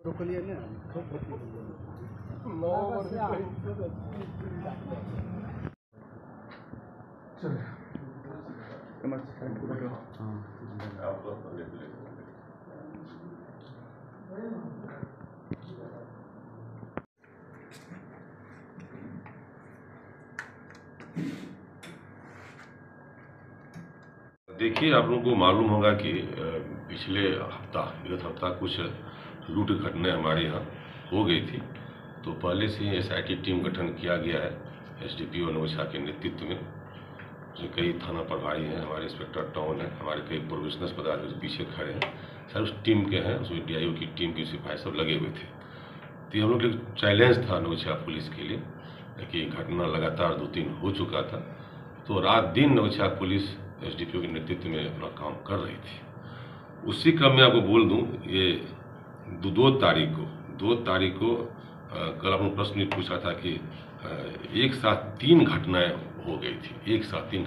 रोकलिए ना देखिए, आप लोगों को मालूम होगा कि पिछले विगत हफ्ता कुछ लूट घटनाएं हमारे यहाँ हो गई थी। तो पहले से ही SIT टीम गठन किया गया है SDPO नवछा के नेतृत्व में, जो कई थाना प्रभारी हैं, हमारे इंस्पेक्टर टाउन है, हमारे कई प्रोविजनल पदाधिकारी जो पीछे खड़े हैं, सर उस टीम के हैं, उसमें DIO की टीम के सिपाही सब लगे हुए थे। तो हम लोग के चैलेंज था नवछा पुलिस के लिए कि घटना लगातार 2-3 हो चुका था, तो रात दिन नवछा पुलिस SDPO के नेतृत्व में अपना काम कर रही थी। उसी क्रम में आपको बोल दूं, ये 2 तारीख को कल आपने प्रश्न पूछा था कि एक साथ 3 घटनाएं हो गई थी,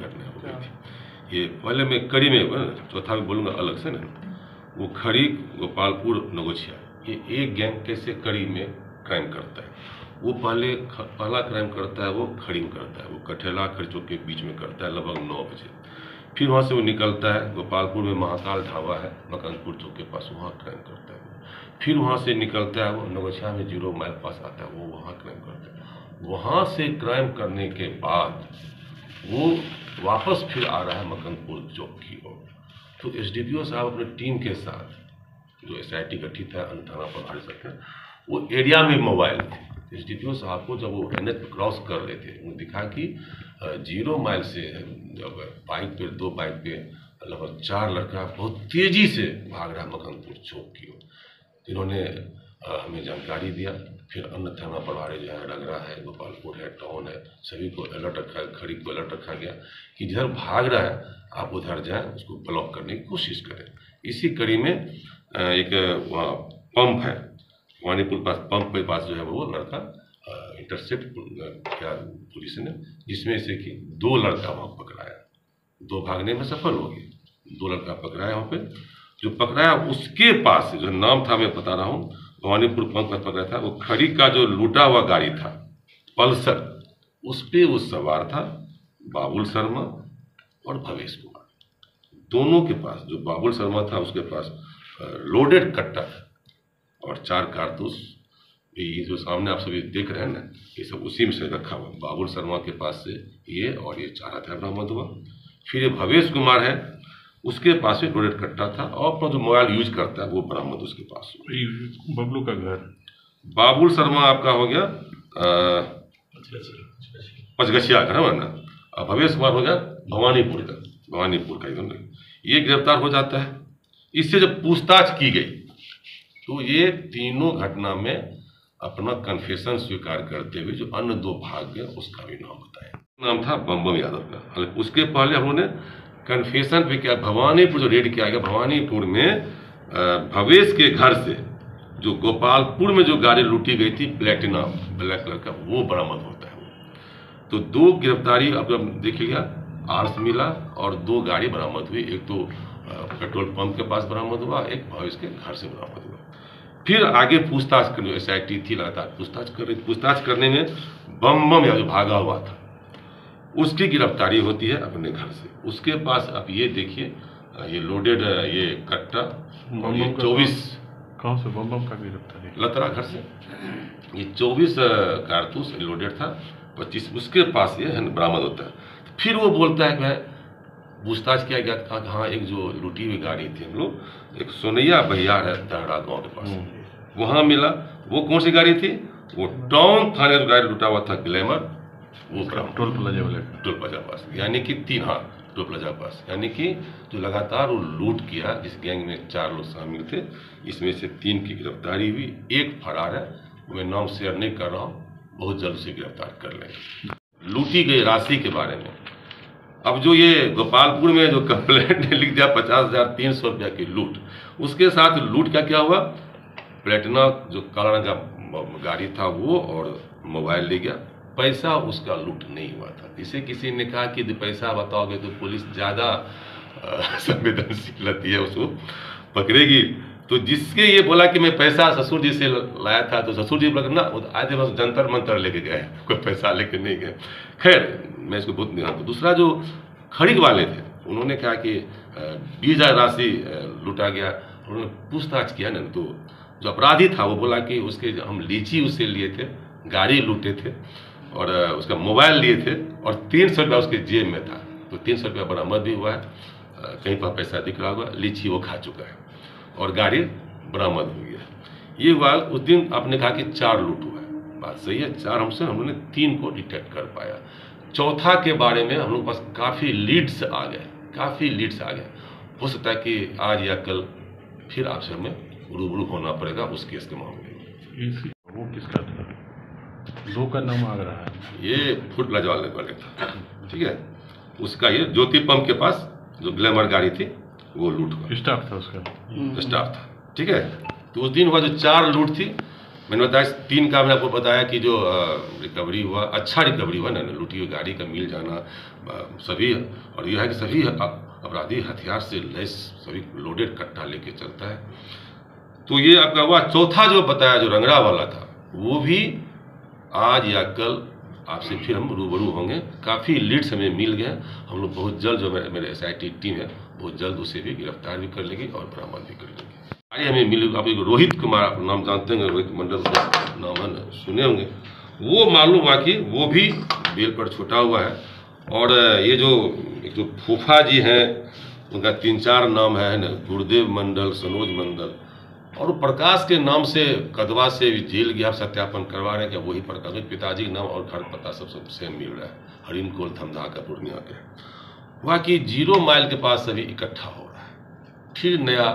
ये पहले मैं कड़ी में, चौथा में बोलूँगा अलग से ना, वो खड़ी गोपालपुर नगोछिया, ये एक गैंग कैसे कड़ी में क्राइम करता है। वो पहला क्राइम करता है, वो खड़ी में करता है, वो कठेला खड़ी चौक के बीच में करता है लगभग 9 बजे। फिर वहाँ से वो निकलता है, गोपालपुर में महाकाल ढाबा है मकनपुर चौक के पास, वहाँ क्राइम करता है। फिर वहाँ से निकलता है, वो नगोछिया में 0 माइल पास आता है, वो वहाँ क्राइम करता है। वहाँ से क्राइम करने के बाद वो वापस फिर आ रहा है मकनपुर चौक की ओर। तो SDPO साहब अपने टीम के साथ, जो SIT गठित है, अन्य थाना प्रभारी सकते हैं, वो एरिया में मोबाइल थे। SDPO साहब को जब वो NH पे क्रॉस कर रहे थे, उन्हें दिखा कि 0 माइल से जब बाइक पे 2 बाइक पे लगभग 4 लड़का बहुत तेजी से भाग रहा है मकनपुर चौक की ओर। इन्होंने हमें जानकारी दिया। फिर अन्य थाना प्रभारी जो है, डगरा है, गोपालपुर है, टाउन है, सभी को अलर्ट रखा, खड़ी को अलर्ट रखा गया कि जिधर भाग रहा है आप उधर जाएं, उसको ब्लॉक करने की कोशिश करें। इसी कड़ी में एक वहाँ पंप है, वानीपुर पास, पंप के पास जो है वो लड़का इंटरसेप्ट किया पुलिस ने, जिसमें से कि 2 लड़का वहाँ पकड़ाया, 2 भागने में सफल हो गए, 2 लड़का पकड़ाया। वहाँ पे जो पकड़ाया उसके पास जो नाम था, मैं बता रहा हूँ, भवानीपुर पंप का पकड़ा था, वो खड़ी का जो लूटा हुआ गाड़ी था पल्सर, उस पे वो सवार था बाबुल शर्मा और भवेश कुमार। दोनों के पास, जो बाबुल शर्मा था उसके पास लोडेड कट्टा था और 4 कारतूस, ये जो सामने आप सभी देख रहे हैं ना, ये सब उसी में से रखा हुआ। बाबुल शर्मा के पास से ये और ये 4 हथियार बरामद हुआ। फिर ये भवेश कुमार है, उसके पास भी लोडेड कट्टा था और अपना जो मोबाइल यूज करता है वो बरामद उसके पास हुआ। बबलू का घर बाबुल शर्मा आपका हो गया पचगछिया घर है ना, भवेश कुमार हो गया भवानीपुर का एकदम। ये गिरफ्तार हो जाता है। इससे जब पूछताछ की गई तो ये तीनों घटना में अपना कन्फेशन स्वीकार करते हुए जो अन्य 2 भाग गए उसका भी नाम बताया। नाम था बम यादव का। उसके पहले हम लोगों ने कन्फेशन पे किया, भवानीपुर जो रेड किया गया, भवानीपुर में भवेश के घर से जो गोपालपुर में जो गाड़ी लूटी गई थी प्लेटिना ब्लैक कलर का, वो बरामद होता है। तो 2 गिरफ्तारी अब देख लिया, आर्स मिला और 2 गाड़ी बरामद हुई। एक तो पेट्रोल पंप के पास बरामद हुआ, एक भवेश के घर से बरामद हुआ। फिर आगे पूछताछ करने SIT थी, लगातार पूछताछ करने में बम या जो भागा हुआ था उसकी गिरफ्तारी होती है अपने घर से। उसके पास आप ये देखिए, ये लोडेड ये कट्टा, ये 24 कहाँ से बम का गिरफ्तारी, लतरा घर से ये 24 कारतूस लोडेड था, 25 उसके पास ये बरामद होता है। फिर वो बोलता है कि पूछताछ किया गया था कि हाँ, एक जो लूटी हुई गाड़ी थी, हम लोग एक सोनैया बहियार है दहरा गाँव के पास, वहाँ मिला। वो कौन सी गाड़ी थी? वो टाउन थाने जो गाड़ी लूटा हुआ था ग्लैमर, वो टोल प्लाजा पास, यानी कि 3 टोल प्लाजा पास, यानी कि जो लगातार वो लूट किया, इस गैंग में 4 लोग शामिल थे, इसमें से 3 की गिरफ्तारी हुई, 1 फरार है, मैं नाम शेयर नहीं कर रहा हूँ, बहुत जल्द से गिरफ्तार कर लेंगे। लूटी गई राशि के बारे में, अब जो ये गोपालपुर में जो कंप्लेंट ने लिख दिया 50,300 रुपया की लूट, उसके साथ लूट क्या हुआ, प्लेटिना जो काला रंग का गाड़ी था वो और मोबाइल ले गया, पैसा उसका लूट नहीं हुआ था। इसे किसी ने कहा कि पैसा बताओगे तो पुलिस ज़्यादा संवेदनशील रहती है, उसको पकड़ेगी। तो जिसके ये बोला कि मैं पैसा ससुर जी से लाया था, तो ससुर जी बोला ना आए थे बस जंतर मंतर लेके गए, कोई पैसा लेके नहीं गए। खैर मैं इसको बहुत ध्यान दूँ। दूसरा जो खरीद वाले थे उन्होंने कहा कि 20,000 राशि लूटा गया। उन्होंने पूछताछ किया ना, तो जो अपराधी था वो बोला कि उसके हम लीची उससे लिए थे, गाड़ी लूटे थे और उसका मोबाइल लिए थे और 300 रुपया उसके जेब में था। तो 300 रुपया बरामद भी हुआ है, कहीं पर पैसा दिख रहा होगा, लीची वो खा चुका है और गाड़ी बरामद हुई है। ये हुआ। उस दिन आपने कहा कि 4 लूट हुआ है, बात सही है, 4 हमसे हम लोगों ने 3 को डिटेक्ट कर पाया। चौथा के बारे में हम लोग पास काफ़ी लीड्स आ गए। हो सकता है कि आज या कल फिर आपसे हमें रूबरू होना पड़ेगा उस केस के मामले में। वो किसका था? 2 का नाम आ रहा है। ये फूड प्लाजा वाले था, ठीक है। उसका ये ज्योति पंप के पास जो ग्लैमर गाड़ी थी वो लूट हुआ। स्टाफ था उसका, स्टाफ था, ठीक है। तो उस दिन हुआ जो 4 लूट थी, मैंने बताया 3 का मैंने आपको बताया कि जो रिकवरी हुआ, अच्छा रिकवरी हुआ ना, लूटी हुई गाड़ी का मिल जाना सभी। और यह है कि सभी अपराधी हथियार से लैस सभी लोडेड कट्टा लेके चलता है। तो ये आपका हुआ। चौथा जो बताया जो रंगड़ा वाला था, वो भी आज या कल आपसे फिर हम रूबरू होंगे। काफ़ी लीड्स हमें मिल गए हैं। हम लोग बहुत जल्द जो मेरे SIT टीम है बहुत जल्द उसे भी गिरफ्तार भी कर लेगी और बरामद भी कर लेगी। अरे हमें मिले, आप एक रोहित कुमार, आप नाम जानते होंगे, रोहित मंडल नाम है ना, सुने होंगे। वो मालूम हुआ कि वो भी बेल पर छूटा हुआ है। और ये जो एक जो फूफा जी हैं उनका 3-4 नाम है ना, गुरुदेव मंडल, सनोज मंडल और प्रकाश के नाम से कदवा से भी जेल गया, सत्यापन करवा रहे हैं कि वही प्रकाश के पिताजी नाम और घर पता सब सेम मिल रहा है, हरिन कोल थमदा का पूर्णिया के। वहाँ की 0 माइल के पास सभी इकट्ठा हो रहा है फिर नया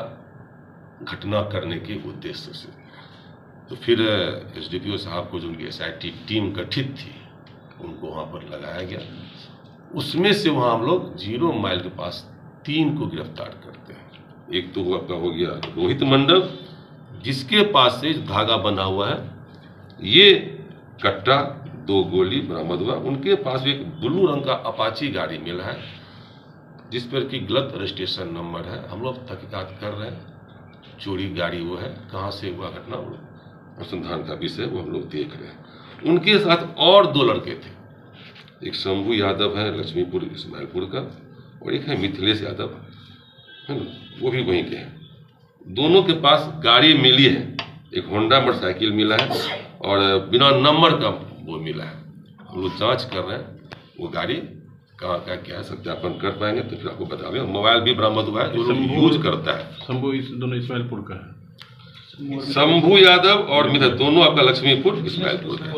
घटना करने के उद्देश्य से। तो फिर SDPO साहब को जो उनकी SIT टीम गठित थी उनको वहाँ पर लगाया गया। उसमें से वहाँ हम लोग 0 माइल के पास 3 को गिरफ्तार करते हैं। एक तो आपका हो गया रोहित मंडल, जिसके पास से धागा बना हुआ है, ये कट्टा 2 गोली बरामद हुआ। उनके पास भी एक ब्लू रंग का अपाची गाड़ी मिला है जिस पर कि गलत रजिस्ट्रेशन नंबर है। हम लोग तहकीकात कर रहे हैं, चोरी गाड़ी वो है, कहाँ से हुआ घटना अनुसंधान का विषय वो हम लोग देख रहे हैं। उनके साथ और 2 लड़के थे, एक शंभू यादव है लक्ष्मीपुर इस्माइलपुर का और एक है मिथिलेश यादव है ना, वो भी वहीं के हैं। दोनों के पास गाड़ी मिली है, एक होंडा मोटरसाइकिल मिला है और बिना नंबर का वो मिला है। हम लोग जांच कर रहे हैं वो गाड़ी कहाँ का क्या है, सत्यापन कर पाएंगे तो फिर आपको बताएंगे। मोबाइल भी बरामद हुआ है जो लोग यूज करता है। शंभू दोनों इस्माइलपुर का है। शंभू यादव और मिथिलेश दोनों आपका लक्ष्मीपुर इस्माइलपुर का,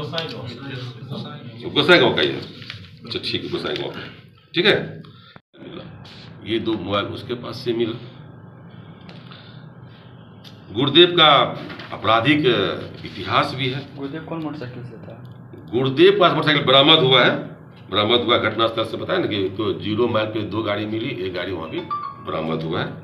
गोसाईगांव का ही है। अच्छा ठीक है, गोसाईगांव का, ठीक है। ये 2 मोबाइल उसके पास से मिला। गुरुदेव का आपराधिक इतिहास भी है। गुरुदेव कौन मोटरसाइकिल से था? गुरुदेव का मोटरसाइकिल बरामद हुआ है, बरामद हुआ घटना स्थल से बताया ना कि तो 0 माइल पे 2 गाड़ी मिली, एक गाड़ी वहाँ भी बरामद हुआ है।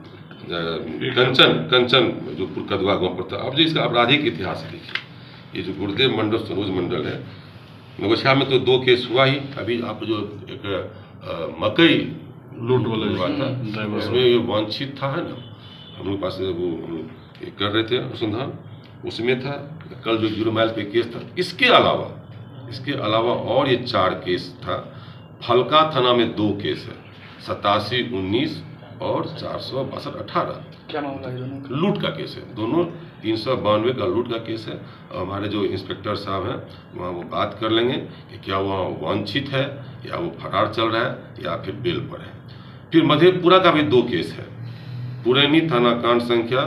कंचन जो कदवा गाँव पर था। अब जो इसका आपराधिक इतिहास है देखिए, ये जो गुरुदेव मंडल सरोज मंडल है, नगोछा में तो 2 केस हुआ ही। अभी आप जो एक मकई लूट वाला हुआ था उसमें ये वांछित था है ना, हम लोग पास वो कर रहे थे अनुसंधान, उसमें था। कल जो 0 माइल पे केस था, इसके अलावा और ये 4 केस था। फलका थाना में 2 केस है, 87-19 और 462-18। क्या मामला है दोनों? लूट का केस है, दोनों 392 का लूट का केस है। हमारे जो इंस्पेक्टर साहब हैं वहाँ वो बात कर लेंगे कि क्या वहाँ वांछित है या वो फरार चल रहा है या फिर बेल पर है। फिर मधेपुरा का भी 2 केस है, पुरैनी थाना कांड संख्या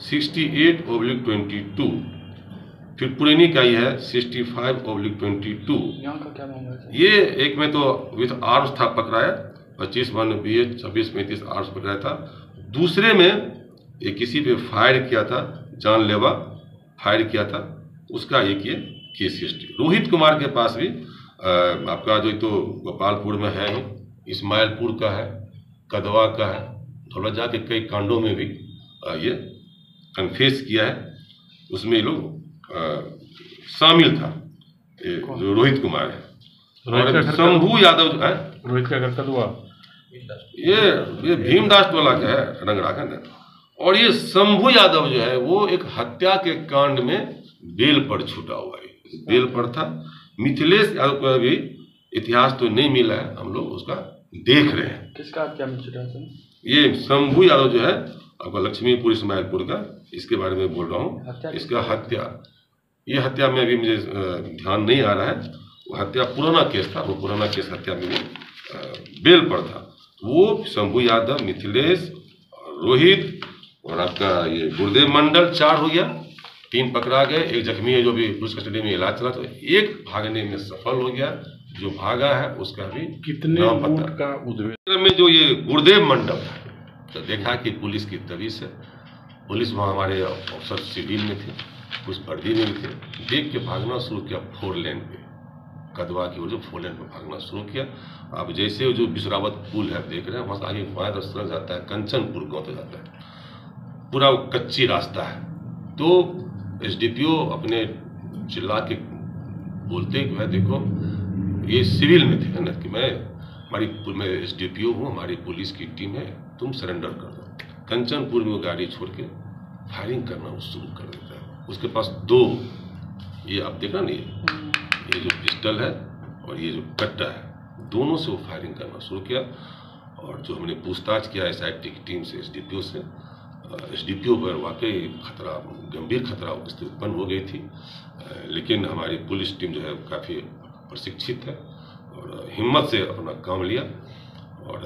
68/22। फिर पुरैनी का ही है 65/22। यहाँ का क्या मामला है? ये एक में तो विथ आर्म्स था पकड़ाया, 25/BH 26/35 आर्म्स पकड़ाया था। दूसरे में ये किसी पे फायर किया था, जानलेवा फायर किया था, उसका एक ये केस हिस्ट्री। रोहित कुमार के पास भी आपका जो तो गोपालपुर में है, इस्माइलपुर का है, कदवा का है, धौलजा के कई कांडों में भी ये कन्फेस किया है। उसमें ये लोग शामिल था, जो रोहित कुमार है। और शंभू यादव जो है, रोहित का घर कदवा, ये भीमदास टोला का है, रंगड़ा का ना। और ये शंभू यादव जो है वो एक हत्या के कांड में बेल पर छूटा हुआ है, बेल पर था। मिथिलेश यादव का भी इतिहास तो नहीं मिला है, हम लोग उसका देख रहे हैं। किसका हत्या में छुटा सर? ये शंभू यादव जो है आपका लक्ष्मीपुर इस्माइलपुर का, इसके बारे में बोल रहा हूँ। इसका हत्या, ये हत्या में अभी मुझे ध्यान नहीं आ रहा है, वो हत्या पुराना केस था, वो पुराना केस हत्या में वो बेल पर था। वो शंभू यादव, मिथिलेश, रोहित और आपका ये गुरुदेव मंडल, 4 हो गया, 3 पकड़ा गए, एक जख्मी है जो भी पुलिस कस्टडी में इलाज चला, तो एक भागने में सफल हो गया। जो भागा है उसका भी कितने नाम लूट पता का उद्भेदन में जो ये गुरुदेव मंडल था, तो देखा कि पुलिस की तभी से, पुलिस वहाँ हमारे अफसर सिविल में थे, कुछ वर्दी में भी थे, देख के भागना शुरू किया 4 लेन पे, कदवा की ओर जो 4 लेन पे भागना शुरू किया। अब जैसे जो बिसरावत पुल है देख रहे हैं, वहाँ से आगे बाएं तरफ जाता है, कंचनपुर गाँव तक जाता है, पूरा कच्ची रास्ता है। तो एसडीपीओ अपने चिल्ला के बोलते कि मैं देखो ये सिविल में थे ना, कि मैं एसडीपीओ हूँ, हमारी पुलिस की टीम है, तुम सरेंडर कर दो। कंचनपुर में वो गाड़ी छोड़ के फायरिंग करना वो शुरू कर देता है। उसके पास 2, ये आप देखा ना, ये जो पिस्टल है और ये जो कट्टा है, दोनों से वो फायरिंग करना शुरू किया। और जो हमने पूछताछ किया एसआईटी की टीम से, एसडीपीओ से, एसडीपीओ पर वाकई खतरा, गंभीर खतरा स्थिति उत्पन्न हो गई थी। लेकिन हमारी पुलिस टीम जो है काफ़ी प्रशिक्षित है और हिम्मत से अपना काम लिया। और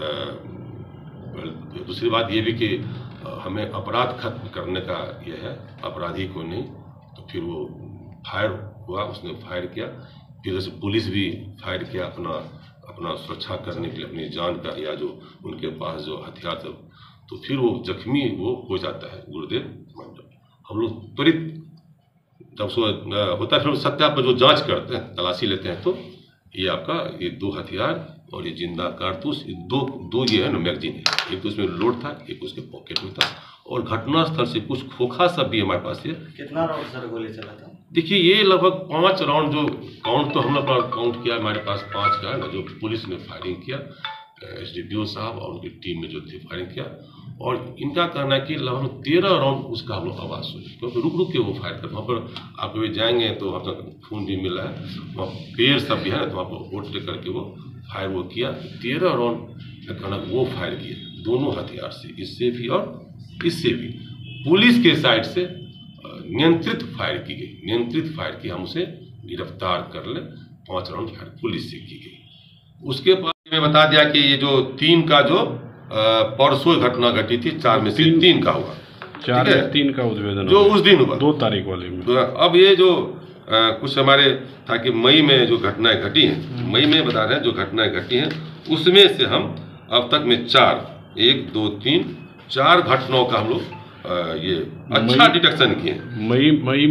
दूसरी बात ये भी कि हमें अपराध खत्म करने का ये है, अपराधी को नहीं। तो फिर वो फायर हुआ, उसने फायर किया, फिर जैसे पुलिस भी फायर किया अपना सुरक्षा करने के लिए, अपनी जान का, या जो उनके पास जो हथियार थे। तो फिर वो जख्मी वो हो जाता है गुरुदेव मंडल। हम लोग त्वरित जब सो होता है फिर सत्या पर जो जांच करते हैं, तलाशी लेते हैं, तो ये आपका ये 2 हथियार और ये जिंदा कारतूस, ये दो ये है ना मैगजीन है, एक तो उसमें लोड था, एक उसके पॉकेट में था। और घटनास्थल से कुछ खोखा सब भी हमारे पास है। कितना राउंड सर गोली चला था? देखिए ये लगभग 5 राउंड, जो काउंट तो हमने काउंट किया, हमारे पास 5 का है ना, जो पुलिस ने फायरिंग किया, एसडीपीओ साहब और उनकी टीम में जो थे फायरिंग किया। और इनका कहना है कि लगभग 13 राउंड उसका हम लोग आवाज़ सुनी, क्योंकि रुक के वो फायर करते। वहाँ पर आप कभी जाएंगे तो वहाँ तक खून भी मिला है, वहाँ पेड़ सब भी है, तो वहाँ पर वोट करके वो फायर वो किया। 13 राउंड का कहना वो फायर किए, दोनों हथियार से, इससे भी और इससे भी। पुलिस के साइड से नियंत्रित फायर की गई, नियंत्रित फायर की, हम उसे गिरफ्तार कर ले। 5 राउंड फायर पुलिस से की गई। उसके बाद मैं बता दिया कि ये जो 3 का जो परसों घटना घटी थी, 4 में से 3 का हुआ, 4 में 3 का उद्भेदन जो उस दिन हुआ 2 तारीख वाले में। तो अब ये जो कुछ हमारे था कि मई में जो घटनाएं घटी हैं, मई में बता रहे हैं जो घटनाएं घटी हैं, उसमें से हम अब तक में 1 2 3 4 घटनाओं का हम लोग ये अच्छा डिटेक्शन किए। मई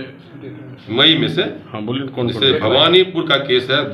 में से हाँ बोलिए कौन? जैसे भवानीपुर का केस है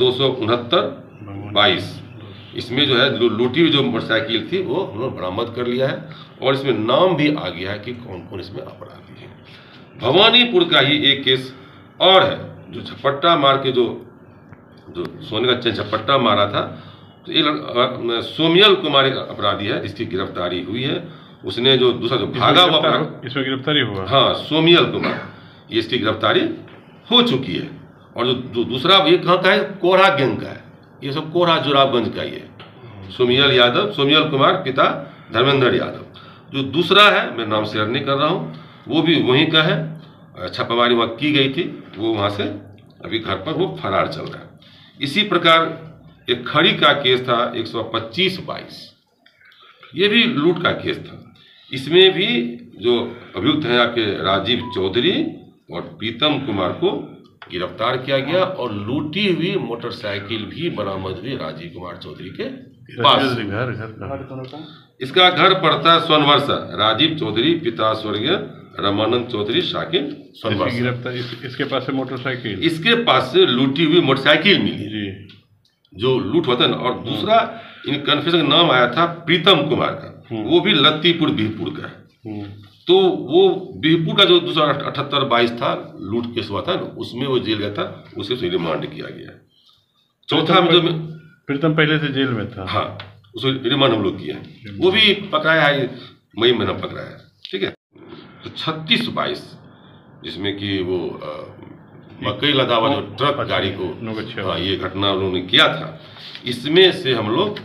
269/22, इसमें जो है लूटी हुई जो मोटरसाइकिल थी वो हम लोग बरामद कर लिया है। और इसमें नाम भी आ गया है कि कौन कौन इसमें अपराधी है। भवानीपुर का ही एक केस और है, जो झपट्टा मार के जो सोने का चेन झपट्टा मारा था, तो ये सोमियल कुमार एक अपराधी है जिसकी गिरफ्तारी हुई है। उसने जो दूसरा जो भागा हुआ, इसमें गिरफ्तारी हुआ, हाँ सोमियल कुमार, ये इसकी गिरफ्तारी हो चुकी है। और जो दूसरा ये कहाँ का है, कोढ़ा गैंग का है, ये सब कोढ़ा जोराबगंज का ही है। सोमियल कुमार पिता धर्मेंद्र यादव। जो दूसरा है, मैं नाम शेयर नहीं कर रहा हूँ, वो भी वहीं का है, छापामारी वहाँ की गई थी, वो वहाँ से अभी घर पर वो फरार चल रहा है। इसी प्रकार एक खड़ी का केस था 125/22, ये भी लूट का केस था। इसमें भी जो अभियुक्त हैं आपके राजीव चौधरी और प्रीतम कुमार को गिरफ्तार किया गया और लूटी हुई मोटरसाइकिल भी बरामद हुई राजीव कुमार चौधरी के पास। इसका घर पड़ता है सोनवर्षा। राजीव चौधरी पिता स्वर्गीय रामानंद चौधरी शाकिन सोनवर्षा। इसके पास से मोटरसाइकिल, इसके पास से लूटी हुई मोटरसाइकिल मिली जी, जो लूट होता है ना। और दूसरा इन कन्फ्यूजन का नाम आया था प्रीतम कुमार का, वो भी लत्तीपुर बिहपुर का है। तो वो बिहपुर का जो दूसरा 78/22 था लूट केस हुआ था ना, उसमें वो जेल गया था, उसे रिमांड किया गया। चौथा में जो प्रीतम पहले से जेल में था, हाँ, उसको रिमांड हम लोग किया, वो भी पकड़ाया है, मई महीना पकड़ाया है, ठीक है। तो 36-22 जिसमें कि वो मकई लदा हुआ जो ट्रक गाड़ी को ये घटना उन्होंने किया था। इसमें से हम लोग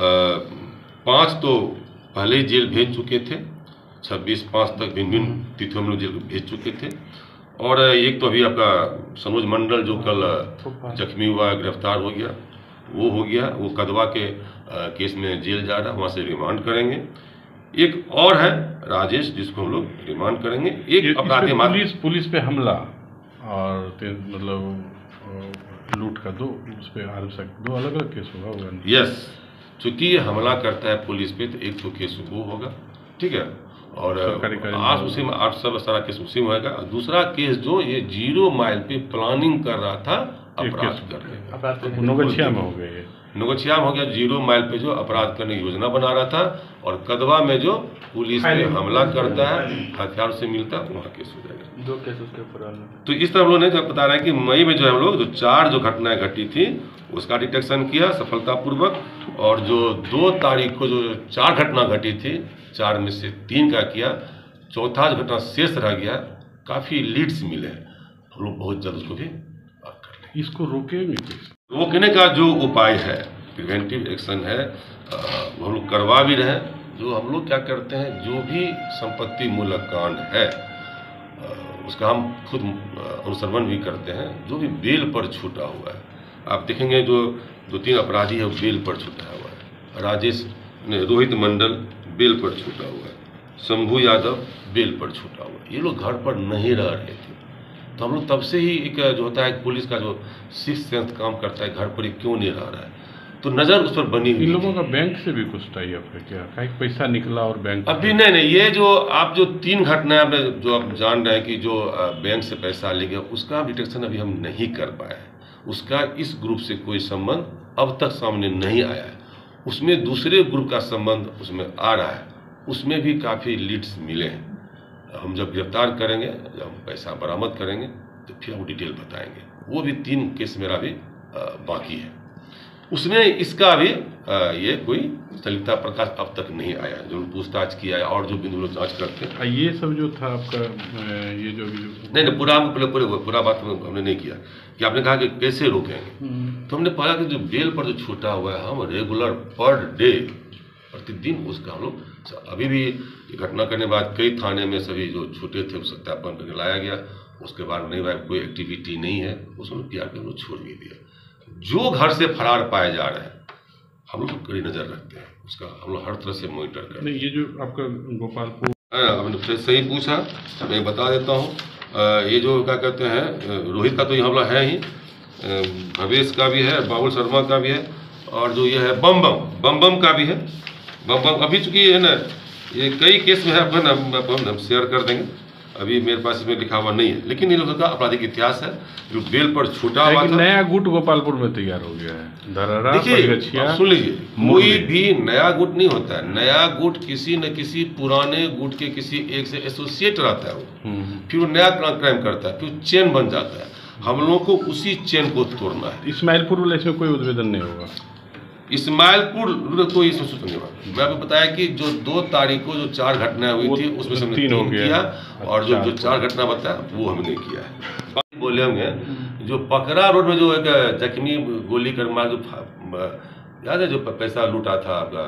5 तो पहले ही जेल भेज चुके थे, 26-5 तक भिन्न भिन्न तिथियों में लोग जेल भेज चुके थे। और एक तो अभी आपका सनोज मंडल जो कल जख्मी हुआ, गिरफ्तार हो गया, वो हो गया, वो कदवा के केस में जेल जा रहा है, वहाँ से रिमांड करेंगे। एक और है राजेश, जिसको हम लोग रिमांड करेंगे। एक अपराधी पुलिस पे हमला और मतलब लूट का उस पे दो अलग अलग केस होगा। यस, चूंकि ये हमला करता है पुलिस पे तो एक तो केस वो होगा, ठीक है, और आज उसी में 8 सब सारा केस उसी में होगा। दूसरा केस जो ये 0 माइल पे प्लानिंग कर रहा था अपराध करने, नौगछिया में हो गया, नौगछिया में हो गया। 0 माइल पे जो अपराध करने की योजना बना रहा था, और कदवा में जो पुलिस पे हमला करता है, हथियार से मिलता है, वहाँ केस हो जाएगा। 2 केस उसके ऊपर। तो इस तरह हम लोग ने जो बता रहे हैं कि मई में जो है हम लोग जो 4 जो घटनाएं घटी थी उसका डिटेक्शन किया सफलतापूर्वक, और जो 2 तारीख को जो 4 घटना घटी थी, 4 में से 3 का किया, चौथा घटना शेष रह गया। काफ़ी लीड्स मिले हैं, हम लोग बहुत जल्द उसको भी कर लेंगे। इसको रोकेंगे, रोकने का जो उपाय है, प्रिवेंटिव एक्शन है, वो हम लोग करवा भी रहे हैं। जो हम लोग क्या करते हैं, जो भी संपत्ति मूलक कांड है उसका हम खुद अनुसरण भी करते हैं। जो भी बेल पर छूटा हुआ है, आप देखेंगे जो 2-3 अपराधी है वो बेल पर छूटा हुआ है। राजेश रोहित मंडल बेल पर छूटा हुआ है, शंभू यादव बेल पर छूटा हुआ है। ये लोग घर पर नहीं रह रहे थे, तो हम लोग तब से ही एक जो होता है पुलिस का जो 6th सेंस काम करता है, घर पर ही क्यों नहीं रह रहा है, तो नज़र उस पर बनी हुई। इन लोगों का बैंक से भी कुछ टाई अप है क्या? कहीं पैसा निकला और बैंक अभी नहीं, ये जो आप जो 3 घटनाएं आपने जो आप जान रहे हैं कि जो बैंक से पैसा ले गया, उसका डिटेक्शन अभी हम नहीं कर पाए हैं। उसका इस ग्रुप से कोई संबंध अब तक सामने नहीं आया है। उसमें दूसरे ग्रुप का संबंध उसमें आ रहा है, उसमें भी काफ़ी लीड्स मिले हैं। हम जब गिरफ्तार करेंगे, जब हम पैसा बरामद करेंगे, तो फिर हम डिटेल बताएंगे। वो भी 3 केस मेरा भी बाकी है, उसमें इसका भी ये कोई सलिलता प्रकाश अब तक नहीं आया। जो पूछताछ किया है और जो बिंदु लोग जाँच करते हैं, ये सब जो था आपका ये जो नहीं पूरा बात हमने नहीं किया कि आपने कहा कि कैसे रोकेंगे, तो हमने पाया कि जो बेल पर जो छूटा हुआ है, हम रेगुलर पर डे प्रतिदिन उसका हम लोग अभी भी घटना करने के बाद कई थाने में सभी जो छूटे थे उस सत्यापन करके लाया गया। उसके बाद नहीं भाई कोई एक्टिविटी नहीं है, उसमें PR पे हम लोग छोड़ भी दिया। जो घर से फरार पाए जा रहे हैं, हम लोग कड़ी नज़र रखते हैं, उसका हम लोग हर तरह से मॉनिटर करते हैं। नहीं, ये जो आपका गोपालपुर, आपने सही पूछा, मैं बता देता हूँ। ये जो क्या कहते हैं, रोहित का तो ये हमला है ही, भवेश का भी है, बाबुल शर्मा का भी है, और जो ये है बम का भी है। बम अभी चूंकि है ना, ये कई केस में है, आपको ना हम शेयर कर देंगे। अभी मेरे पास इसमें लिखा हुआ नहीं है, लेकिन इन लोगों का आपराधिक इतिहास है। जो बेल पर छूटा हुआ था, नया गुट गोपालपुर में तैयार हो गया है। धरहरा, देखिए सुन लीजिए, कोई भी नया गुट नहीं होता है। नया गुट किसी न किसी पुराने गुट के किसी एक से एसोसिएट रहता है वो, फिर वो नया क्राइम करता है, फिर चेन बन जाता है। हम लोगों को उसी चेन को तोड़ना है। इस्माइलपुर वाले इसमें कोई उद्भेदन नहीं होगा। इस्माइलपुर कोई इसमें सूचना नहीं हुआ। मैं आपको बताया कि जो 2 तारीख को जो 4 घटनाएं हुई थी, उसमें से हमने 3 किया, और जो 4 घटना बताया वो हमने किया है। बोले होंगे जो पकड़ा रोड में जो एक जख्मी गोली कर मार, जो याद है जो पैसा लूटा था आपका,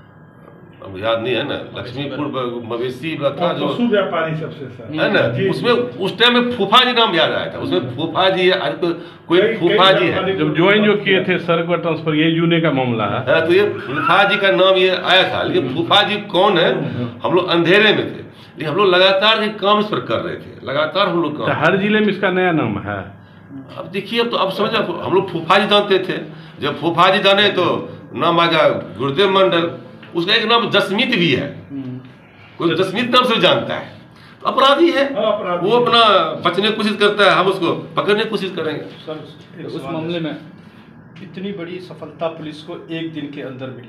अब याद नहीं है ना, लक्ष्मीपुर मवेशी था जो पशु व्यापारी सबसे है ना, उसमें उस टाइम में फूफा जी नाम याद आया था। उसमें फूफा जी है, आज तो कोई फूफा जी है। जब ज्वाइन जो किए थे सर का ट्रांसफर, ये जूने का मामला है, तो ये फूफा जी का नाम ये आया था। लेकिन फूफा जी कौन है, हम लोग अंधेरे में थे, लेकिन हम लोग लगातार ये काम इस पर कर रहे थे, लगातार हम लोग काम। हर जिले में इसका नया नाम है। अब देखिए, अब तो अब समझ, हम लोग फूफा जी जानते थे। जब फूफा जी जाने तो नाम आ गया गुरुदेव मंडल, उसका एक नाम जसमीत भी है, कोई जसमीत नाम से जानता है। तो अपराधी है, वो अपना बचने की कोशिश करता है, हम उसको पकड़ने की कोशिश करेंगे। सर, उस मामले में इतनी बड़ी सफलता पुलिस को 1 दिन के अंदर मिली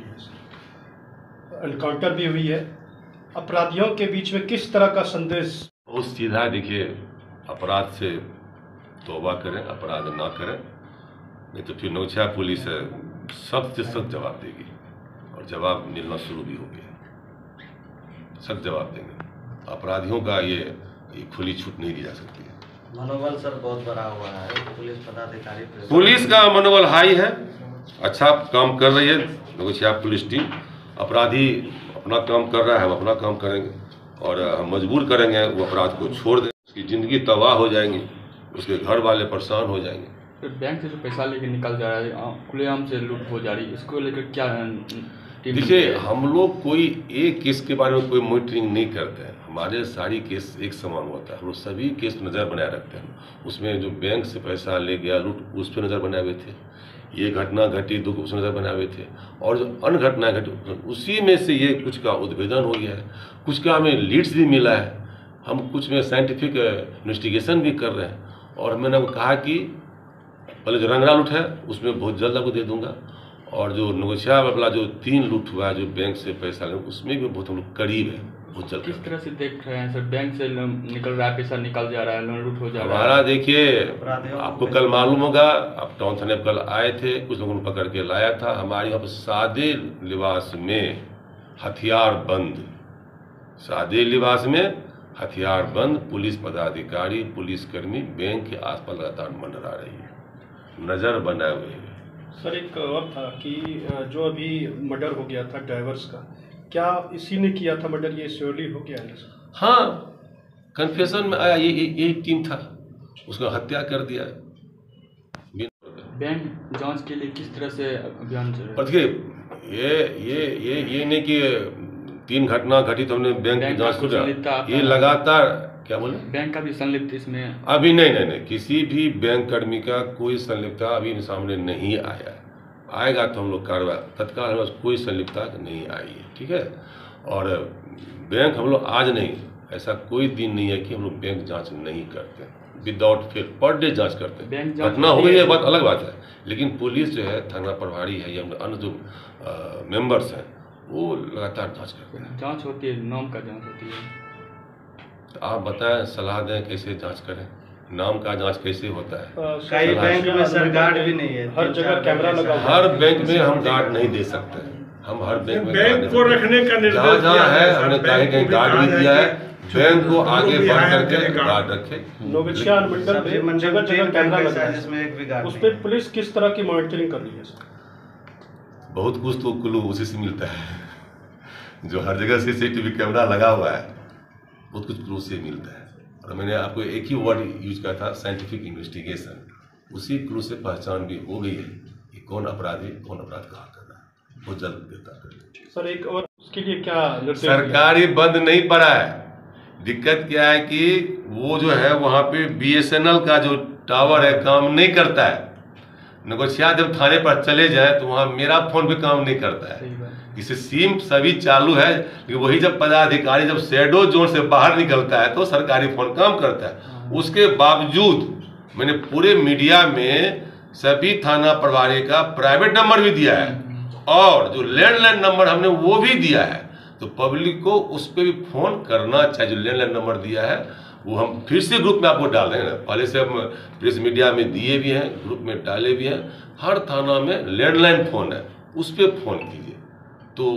है। एनकाउंटर भी हुई है। अपराधियों के बीच में किस तरह का संदेश? बहुत सीधा, देखिए, अपराध से तौबा करें, अपराध ना करें, नहीं तो फिर नौछा पुलिस सख्त से सख्त जवाब देगी, और जवाब मिलना शुरू भी हो गया। सख्त जवाब देंगे। अपराधियों का ये खुली छूट नहीं दी जा सकती है। मनोबल सर बहुत बड़ा हुआ है पुलिस पदाधिकारी पे। पुलिस का मनोबल हाई है, अच्छा काम कर रही है नगोछिया पुलिस टीम। अपराधी अपना काम कर रहा है, हम अपना काम करेंगे और हम मजबूर करेंगे वो अपराध को छोड़ दें। उसकी ज़िंदगी तबाह हो जाएंगी, उसके घर वाले परेशान हो जाएंगे। फिर बैंक से जो पैसा लेके निकल जा रहा है, खुलेआम से लूट हो जा रही है, इसको लेकर क्या देखिए, हम लोग कोई एक केस के बारे में कोई मॉनिटरिंग नहीं करते हैं। हमारे सारी केस एक समान होता है, हम लोग सभी केस पर नज़र बनाए रखते हैं। उसमें जो बैंक से पैसा ले गया लूट, उस पर नज़र बनाए हुए थे। ये घटना घटी दुख, उस पर नज़र बनाए हुए थे। और जो अन्य घटनाएं घटी उसी में से ये कुछ का उद्भेदन हो गया है, कुछ का हमें लीड्स भी मिला है, हम कुछ में साइंटिफिक इन्वेस्टिगेशन भी कर रहे हैं। और मैंने कहा कि पहले जो रंगरा लूट है उसमें बहुत जल्द आपको दे दूंगा, और जो नगोछिया वाला जो 3 लूट हुआ है जो बैंक से पैसा लेना, उसमें भी बहुत हम लोग करीब है, बहुत जल्द। किस तरह से देख रहे हैं सर, बैंक से निकल रहा है पैसा, निकल जा रहा है, लोन लूट हो जा रहा है? हमारा देखिए, आपको कल मालूम होगा, आप टाउन थाने कल आए थे, कुछ लोगों ने पकड़ के लाया था। हमारे यहाँ पर सादे लिबास में हथियार बंद, सादे लिबास में हथियार बंद पुलिस पदाधिकारी, पुलिसकर्मी बैंक के आसपास लगातार मंडरा रही है, नज़र बनाए हुए हैं। सर एक और था कि जो अभी मर्डर हो गया था ड्राइवर्स का, क्या इसी ने किया था मर्डर, ये श्योरली हो गया है? हाँ, कन्फेशन में आया, यही टीम था, उसको हत्या कर दिया। बैंक जांच के लिए किस तरह से अभियान चल रहा है? देखिए, ये नहीं कि 3 घटना घटी तो हमने बैंक की जांच शुरू कर, ये लगातार, क्या बोले, बैंक का भी संलिप्त इसमें अभी नहीं, किसी भी बैंक कर्मी का कोई संलिप्तता अभी सामने नहीं आया। आएगा तो हम लोग कार्रवाई तत्काल, हमारे पास कोई संलिप्तता नहीं आई है, ठीक है। और बैंक हम लोग आज नहीं, ऐसा कोई दिन नहीं है कि हम लोग बैंक जांच नहीं करते, विदाउट फेल पर डे जांच करते हैं। घटना हो गई है बात अलग बात है, लेकिन पुलिस जो है, थाना प्रभारी है या अन्य जो मेंबर्स हैं, वो लगातार जांच करते हैं। जांच होती है, नाम का जांच होती है, तो आप बताएं, सलाह दें कैसे जांच करें, नाम का जांच कैसे होता है। कई बैंक में सर गार्ड भी नहीं है, हर जगह कैमरा लगा हुआ है। हर बैंक में हम गार्ड नहीं दे सकते, हम हर बैंक में बैंक को रखने का निर्देश जहाँ है हमने कहीं गार्ड भी दिया है, बैंक को आगे बढ़ करके गार्ड रखे। नगोछिया अनुमंडल में जगह जगह कैमरा लगा है, जिसमें एक भी गार्ड उस पर पुलिस किस तरह की मॉनिटरिंग कर रही है सर? बहुत कुछ तो क्लू उसी से मिलता है, जो हर जगह CCTV कैमरा लगा हुआ है, बहुत कुछ क्लू से मिलता है। और मैंने आपको एक ही वर्ड यूज किया था, साइंटिफिक इन्वेस्टिगेशन, उसी क्लू से पहचान भी हो गई है कि कौन अपराधी कौन अपराध कहाँ कर रहा है, बहुत जल्द गिरफ्तार कर लेंगे। सर एक और उसके लिए क्या निर्देश? सरकारी बंद नहीं पड़ा है, दिक्कत क्या है कि वो जो है वहाँ पे BSNL का जो टावर है काम नहीं करता है। नगोछिया जब थाने पर चले जाए तो वहाँ मेरा फोन भी काम नहीं करता है, इसे सिम सभी चालू है, लेकिन वही जब पदाधिकारी जब शैडो जोन से बाहर निकलता है तो सरकारी फोन काम करता है। उसके बावजूद मैंने पूरे मीडिया में सभी थाना प्रभारी का प्राइवेट नंबर भी दिया है, और जो लैंडलाइन नंबर हमने वो भी दिया है, तो पब्लिक को उस पर भी फोन करना चाहिए। जो लैंडलाइन नंबर दिया है वो हम फिर से ग्रुप में आपको डाल देंगे, पहले से हम प्रेस मीडिया में दिए भी हैं, ग्रुप में डाले भी हैं। हर थाना में लैंडलाइन फ़ोन है, उस पर फ़ोन कीजिए तो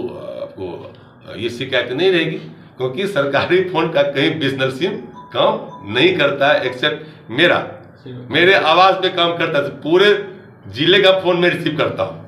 आपको ये शिकायत नहीं रहेगी, क्योंकि सरकारी फ़ोन का कहीं बिजनल सिम काम नहीं करता है, एक्सेप्ट मेरे आवाज़ पे काम करता है। पूरे जिले का फ़ोन मैं रिसीव करता हूँ।